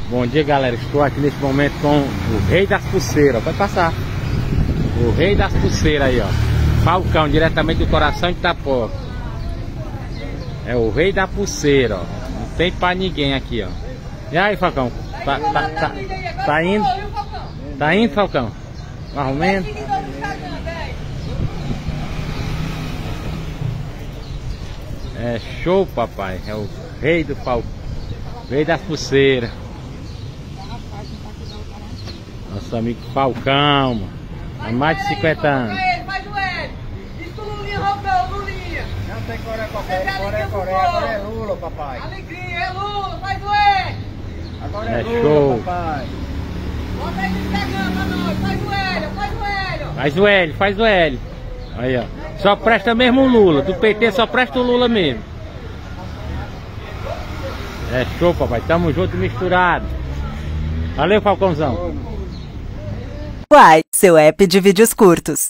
Bom dia, galera. Estou aqui nesse momento com o rei das pulseiras. Pode passar. O rei das pulseiras aí, ó. Falcão, diretamente do coração de Itapó. É o rei da pulseira, ó. Não tem pra ninguém aqui, ó. E aí, Falcão? Tá indo? Tá indo, Falcão? Arrumando? É show, papai. É o rei do Falcão. Rei das pulseiras. Nosso amigo Falcão, mano. Há mais de 50 anos. Faz o L. Diz que o Lulinha roubou, Lulinha. Não tem Coreia, agora é Lula, papai. Alegria, é Lula, faz o L. Agora É Lula, show. papai. Bota aí no Instagram pra nós, faz o L, faz o L. Faz o L, faz o L. Aí, ó. Só presta mesmo o Lula. Do PT só presta o Lula mesmo. É show, papai. Tamo junto e misturado. Valeu, Falcãozão. Uai, seu app de vídeos curtos.